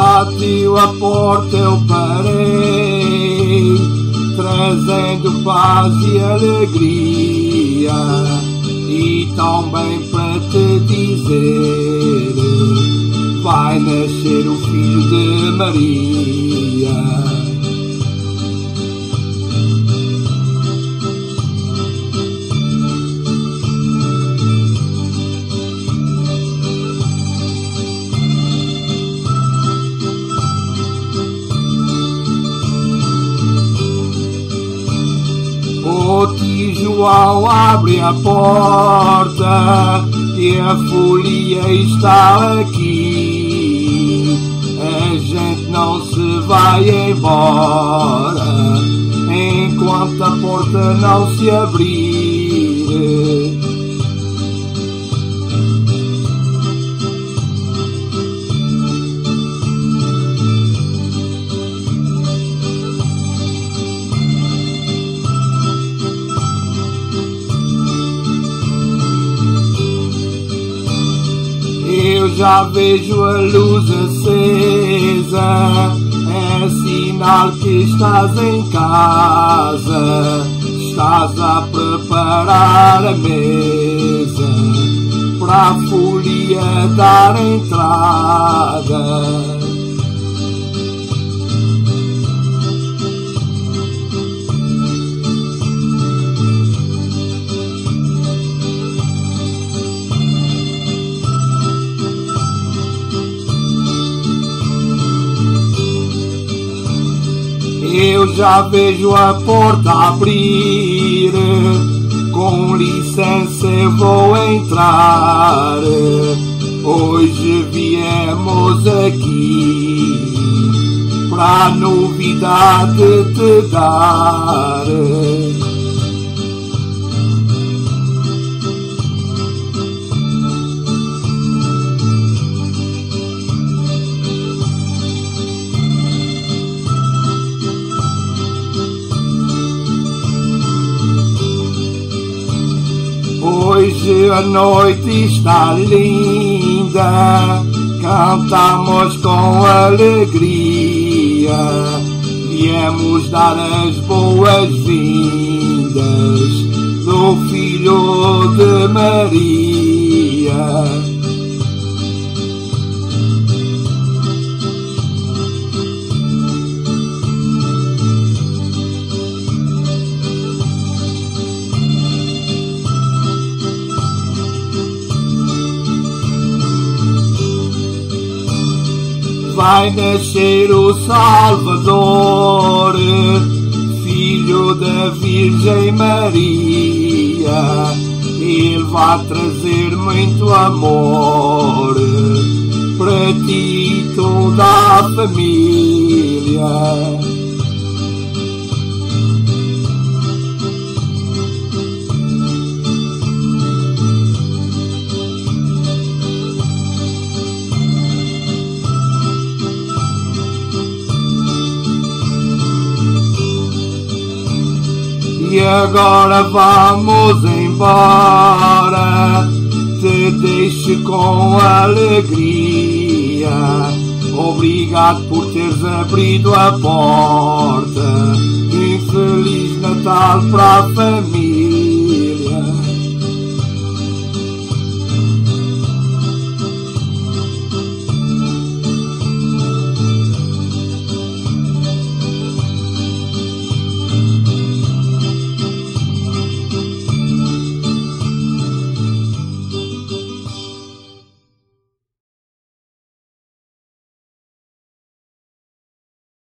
bateu a porta, eu parei, trazendo paz e alegria, e também para te dizer, vai nascer o filho de Maria. O tio João abre a porta e a folia está aqui. A gente não se vai embora enquanto a porta não se abrir. Eu já vejo a luz acesa, é sinal que estás em casa, estás a preparar a mesa para a folia dar entrada. Eu já vejo a porta abrir, com licença eu vou entrar. Hoje viemos aqui pra novidade te dar. Hoje a noite está linda, cantamos com alegria, viemos dar as boas-vindas do Filho de Maria. Vai nascer o Salvador, filho da Virgem Maria. Ele vai trazer muito amor para ti e toda a família. E agora vamos embora, te deixo com alegria. Obrigado por teres abrido a porta. E Feliz Natal para a família.